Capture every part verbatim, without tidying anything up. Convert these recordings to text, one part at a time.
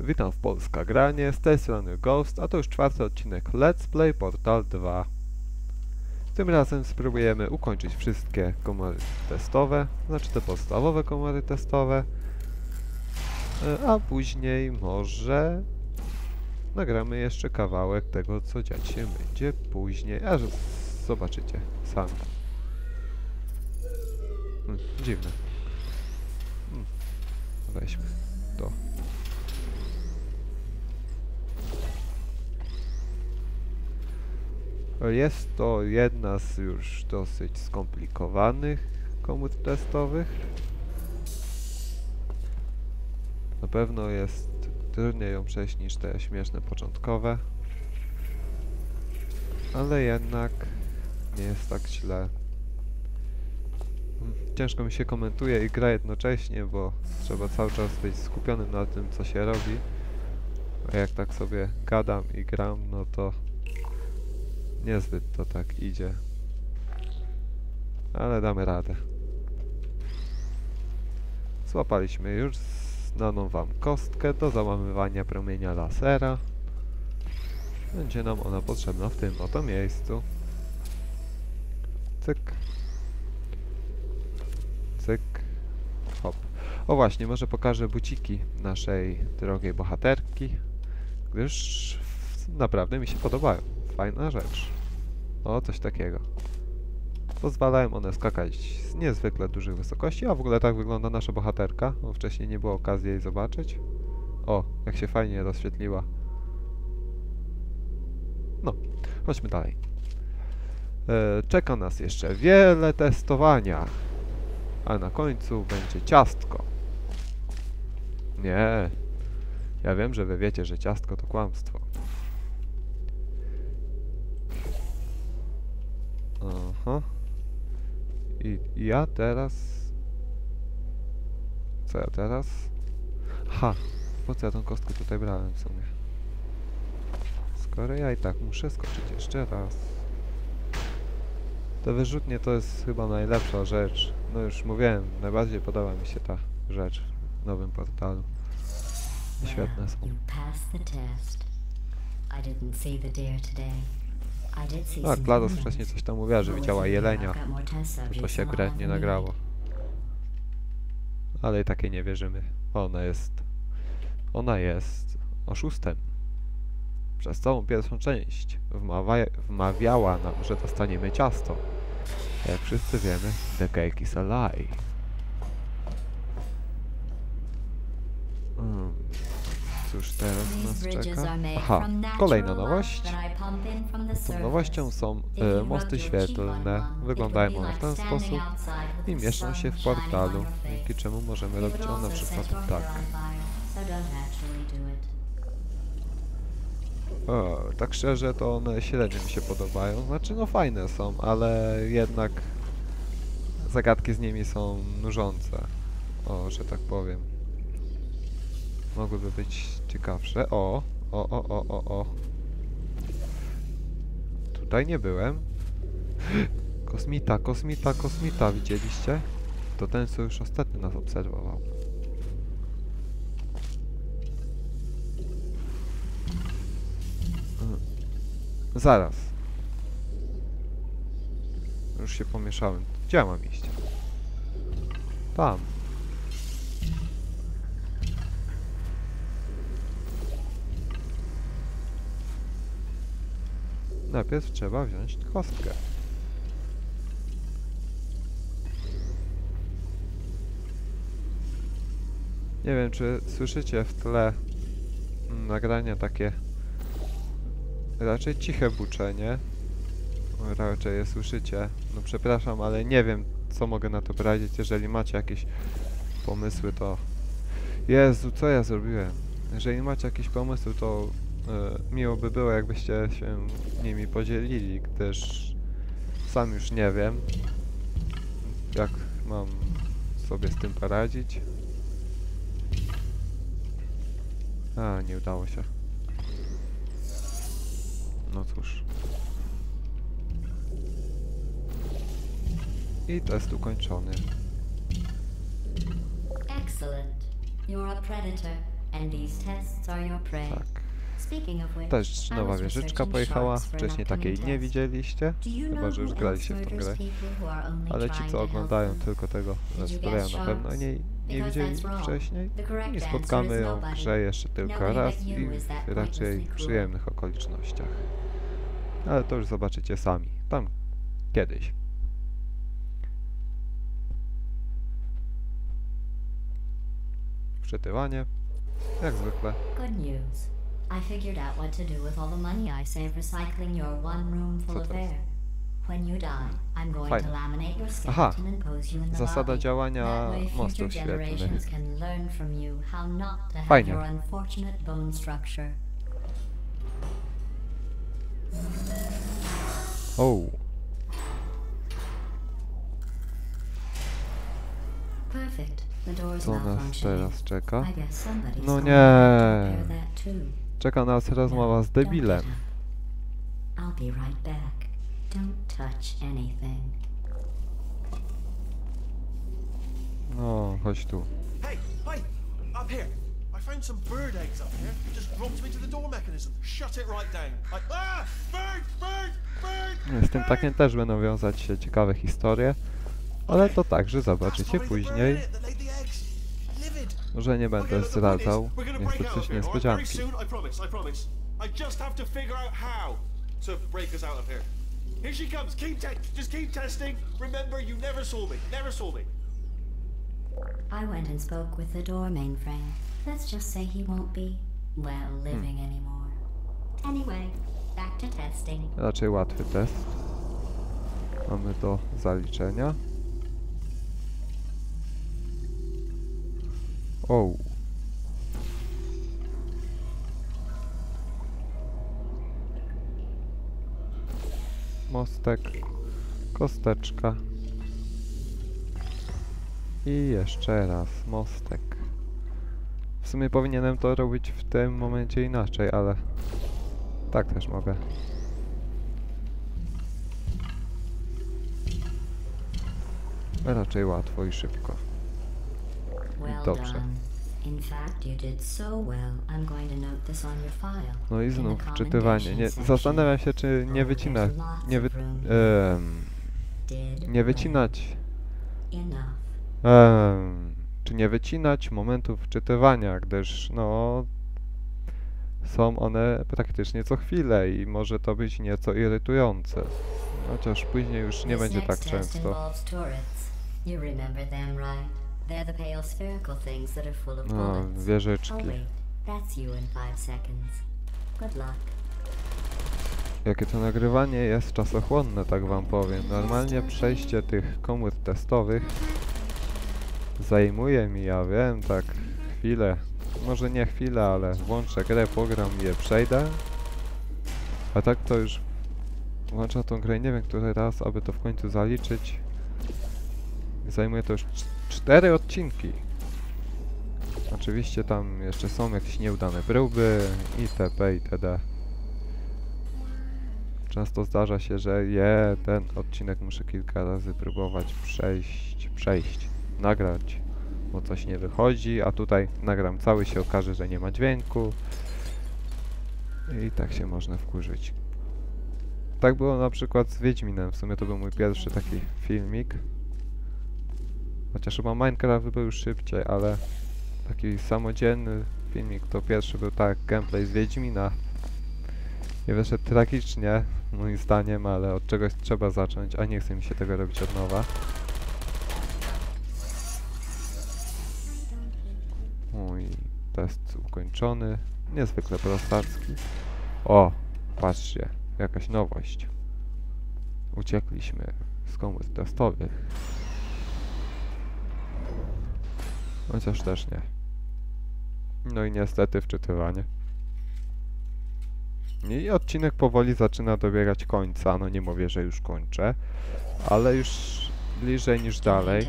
Witam w Polska Granie, z tej strony Ghost, a to już czwarty odcinek Let's Play Portal dwa. Tym razem spróbujemy ukończyć wszystkie komory testowe, znaczy te podstawowe komory testowe, a później może nagramy jeszcze kawałek tego, co dziać się będzie później, aż zobaczycie sami. Hmm, dziwne. Hmm. Weźmy to. Jest to jedna z już dosyć skomplikowanych komór testowych. Na pewno jest trudniej ją przejść niż te śmieszne początkowe. Ale jednak nie jest tak źle. Ciężko mi się komentuje i gra jednocześnie, bo trzeba cały czas być skupionym na tym, co się robi. A jak tak sobie gadam i gram, no to niezbyt to tak idzie. Ale damy radę. Złapaliśmy już znaną wam kostkę do załamywania promienia lasera. Będzie nam ona potrzebna w tym oto miejscu. Cyk. Cyk. Hop. O właśnie, może pokażę buciki naszej drogiej bohaterki, gdyż naprawdę mi się podobają. Fajna rzecz. O, coś takiego. Pozwalają one skakać z niezwykle dużych wysokości, a w ogóle tak wygląda nasza bohaterka, bo wcześniej nie było okazji jej zobaczyć. O, jak się fajnie rozświetliła. No, chodźmy dalej. E, czeka nas jeszcze wiele testowania, a na końcu będzie ciastko. Nie, ja wiem, że wy wiecie, że ciastko to kłamstwo. Aha. I ja teraz... Co ja teraz? Ha! Po co ja tą kostkę tutaj brałem w sumie? Skoro ja i tak muszę skoczyć jeszcze raz. Te wyrzutnie to jest chyba najlepsza rzecz. No już mówiłem, najbardziej podoba mi się ta rzecz w nowym portalu. Świetne są. Tak, GLaDOS wcześniej coś tam mówiła, że widziała jelenia. To, to się grę nie nagrało. Ale i takie nie wierzymy. Ona jest... Ona jest oszustem. Przez całą pierwszą część wmawia, wmawiała nam, że dostaniemy ciasto. Jak wszyscy wiemy, the cake is a lie. Hmm. Cóż teraz nas czeka? Aha, kolejna nowość. Tą nowością są e, mosty świetlne. Wyglądają one w ten sposób i mieszczą się w portalu, dzięki czemu możemy robić on na przykład tak. O, tak szczerze to one średnio mi się podobają. Znaczy no fajne są, ale jednak zagadki z nimi są nużące. O, że tak powiem. Mogłyby być ciekawsze. O, o, o, o, o, o. Tutaj nie byłem. Kosmita, kosmita, kosmita, widzieliście? To ten, co już ostatnio nas obserwował. Zaraz. Już się pomieszałem. Gdzie ja mam iść? Tam. Najpierw trzeba wziąć kostkę. Nie wiem, czy słyszycie w tle nagrania takie raczej ciche buczenie. Raczej je słyszycie. No przepraszam, ale nie wiem, co mogę na to poradzić. Jeżeli macie jakieś pomysły, to... Jezu, co ja zrobiłem? Jeżeli macie jakieś pomysły, to e, miło by było, jakbyście się nimi podzielili, gdyż sam już nie wiem, jak mam sobie z tym poradzić. A, nie udało się. No cóż. I test ukończony. Excellent. You're a predator. and these tests are your prey. Tak. Speaking of which, Też I nowa was wieżyczka researching pojechała. sharks for an Wcześniej upcoming takiej nie test. widzieliście. Do you Chyba, know że już who graliście else w tą murders grę. people who are only Ale ci, trying co to help oglądają them? tylko tego Did you Let's Playa, guess na pewno sharks? nie, nie Because widzieli that's wrong. wcześniej. The correct I answer spotkamy is ją w nobody. grze jeszcze tylko Nobody raz but i you is that w raczej pointlessly cruel. przyjemnych okolicznościach. Ale to już zobaczycie sami. Tam kiedyś. Wczytywanie. Jak zwykle. Good news. I figured out what to do with all the money I saved recycling your one room full Co of to jest? air. When you die, I'm going Fajne. to laminate your Aha. skeleton and pose you in the Zasada lobby. działania That way future mostów generations świetlnych. can learn from you how not to have Fajnie. your unfortunate bone structure. O, Perfect. The door's co nas malfunctioning. teraz czeka? I guess somebody No saw nie. how to repair that too. Czeka nas rozmowa z Don't debilem. get up. I'll be right back. Don't touch anything. No, chodź tu. Hey, hey, up here. I found some bird eggs up here. Just dropped them into the door mechanism. Shut it right down. I, ah! Bird! Bird! Bird! Z tym takiem też będą wiązać się ciekawe historie, ale to także zobaczycie później. Może nie będę zdradzał, nie chcę coś niespodzianki. Here she comes. Keep te just keep testing. Remember, you never saw me. Never saw me. I went and spoke with the door mainframe. Let's just say he won't be, well, living anymore. Anyway, back to testing. Raczej łatwy test. Mamy do zaliczenia. O. Mostek, kosteczka i jeszcze raz mostek. W sumie powinienem to robić w tym momencie inaczej, ale tak też mogę. Raczej łatwo i szybko. Well Dobrze. done. In fact, you did so well. I'm going to note this on your file. No i In the znów wczytywanie. Nie, commendation zastanawiam się, czy nie Oh, wycinać. there's lots Nie, wy, of room. em, Did nie well. wycinać. Enough. Em, czy nie wycinać momentów wczytywania, gdyż no są one praktycznie co chwilę i może to być nieco irytujące. Chociaż później już nie This będzie next tak test często. involves turrets. You remember them, right? They're the pale spherical things that are full of No, bullets. wieżyczki. Oh wait, that's you in five seconds. Good luck. Jakie to nagrywanie jest czasochłonne, tak wam powiem. Normalnie przejście tych komód testowych zajmuje mi, ja wiem, tak chwilę. Może nie chwilę, ale włączę grę, pogram i je przejdę. A tak to już włączam tą grę, nie wiem który raz, aby to w końcu zaliczyć. Zajmuje to już cztery odcinki. Oczywiście tam jeszcze są jakieś nieudane próby itp. itd. Często zdarza się, że jeden odcinek muszę kilka razy próbować przejść, przejść, nagrać, bo coś nie wychodzi, a tutaj nagram cały, się okaże, że nie ma dźwięku. I tak się można wkurzyć. Tak było na przykład z Wiedźminem, w sumie to był mój pierwszy taki filmik. Chociaż chyba Minecraft był już szybciej, ale taki samodzielny filmik to pierwszy był tak, gameplay z Wiedźmina. Nie wyszedł tragicznie, moim zdaniem, ale od czegoś trzeba zacząć, a nie chce mi się tego robić od nowa. Mój test ukończony, niezwykle prostacki. O, patrzcie, jakaś nowość. Uciekliśmy z komód testowych. Chociaż też nie. No i niestety wczytywanie. I odcinek powoli zaczyna dobiegać końca, no nie mówię, że już kończę, ale już bliżej niż dalej.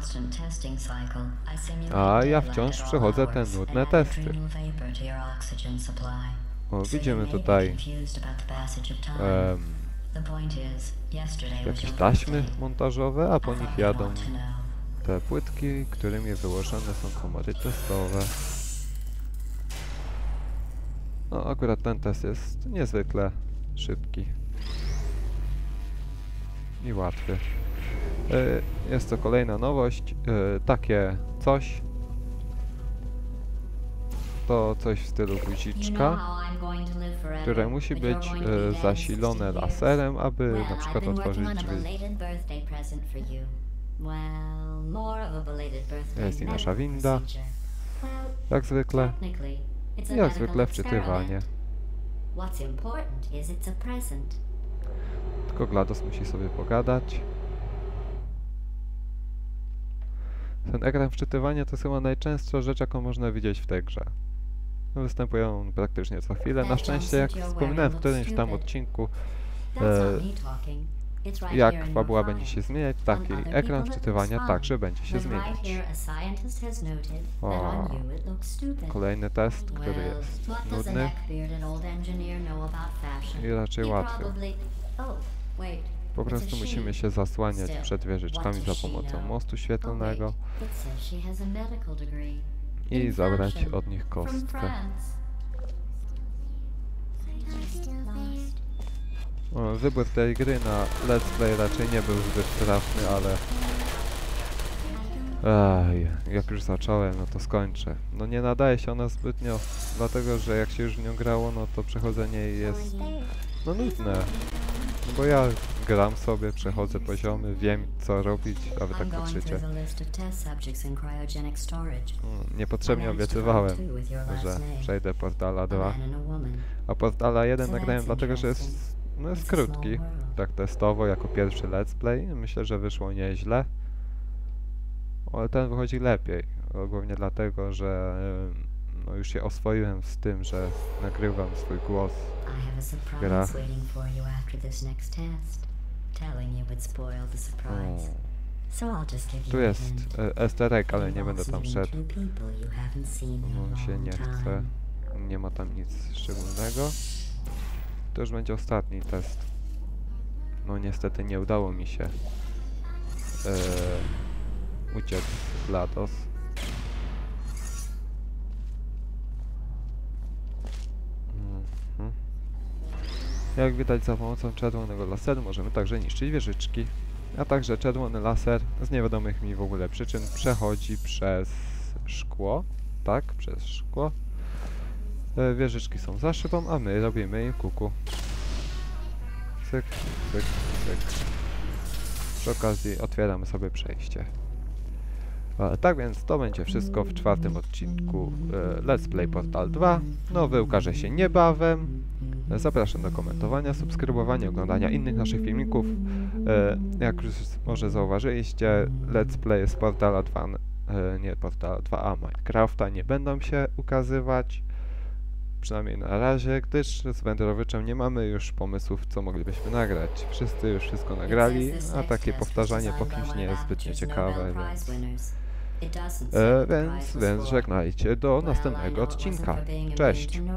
A ja wciąż przechodzę te nudne testy. O, widzimy tutaj um, jakieś taśmy montażowe, a po nich jadą te płytki, którymi wyłożone są komory testowe. No, akurat ten test jest niezwykle szybki i łatwy. Y, Jest to kolejna nowość, y, takie coś. To coś w stylu You know guziczka, how I'm going to live forever, które musi but you're być going to be y, dead in zasilone sixty years. laserem, aby Well, na I've przykład been otworzyć working on a drzwi. belated birthday present for you. Well, more of a belated birthday Jest i nasza medical winda. procedure. Well, Jak zwykle, technically, it's a jak medical zwykle wczytywanie. experiment. What's important is it's a present. Tylko GLaDOS musi sobie pogadać. Ten ekran wczytywania to jest chyba najczęstsza rzecz, jaką można widzieć w tej grze. No, występują praktycznie co chwilę. Na szczęście, jak wspominałem w którymś tam odcinku, That's E, not me talking. It's right jak here in fabuła your będzie file. się zmieniać, On taki other ekran people it wczytywania looks także fine, będzie się but zmieniać. right here a scientist has noted that O, on you it looks stupid. kolejny test, który Well, jest what does a nudny neckbearded old engineer know about fashion? i raczej He łatwy. probably... Oh, wait. Po it's a prostu she. musimy się zasłaniać Still, przed wieżyczkami what za does she pomocą know? mostu Oh, wait. świetlnego It says she has a medical degree. i In zabrać fashion. od nich From kostkę. France. Lost. O, wybór tej gry na Let's Play raczej nie był zbyt trafny, ale... Ej, jak już zacząłem, no to skończę. No nie nadaje się ona zbytnio, dlatego że jak się już w nią grało, no to przechodzenie jej jest no nudne. No bo ja gram sobie, przechodzę poziomy, wiem co robić, a wy tak I'm going patrzycie. through the list of test subjects in cryogenic storage. Mm, Niepotrzebnie obiecywałem, że przejdę Portala A dwa, man and a woman. a Portala jeden So nagrałem that's dlatego, że jest, interesting. no jest It's a small krótki. world. Tak testowo, jako pierwszy let's play. Myślę, że wyszło nieźle. Ale ten wychodzi lepiej. O, Głównie dlatego, że ym, no już się oswoiłem z tym, że nagrywam swój głos. I have a surprise Gra. waiting for you after this next test. Telling you would spoil the surprise. So I'll just give you Tu a jest hint. e, easter egg, ale nie będę Involves tam meeting szedł. two people you haven't seen in a No mi się long nie time. chce. Nie ma tam nic szczególnego. To już będzie ostatni test. No niestety nie udało mi się e, uciec z GLaDOS. Mhm. Jak widać, za pomocą czerwonego laseru możemy także niszczyć wieżyczki. A także czerwony laser z niewiadomych mi w ogóle przyczyn przechodzi przez szkło. Tak, przez szkło. E, wieżyczki są za szybą, a my robimy im kuku. Cyk, cyk, cyk. Przy okazji otwieramy sobie przejście. E, tak więc to będzie wszystko w czwartym odcinku e, Let's Play Portal dwa. Nowy ukaże się niebawem. E, zapraszam do komentowania, subskrybowania, oglądania innych naszych filmików. E, jak już może zauważyliście, Let's Play z Portala dwa, e, nie Portala dwa, a Minecrafta nie będą się ukazywać. Przynajmniej na razie, gdyż z Wędrowyczem nie mamy już pomysłów, co moglibyśmy nagrać. Wszyscy już wszystko nagrali, a takie powtarzanie po kimś nie jest zbytnio ciekawe, więc... E, więc, więc żegnajcie do następnego odcinka. Cześć!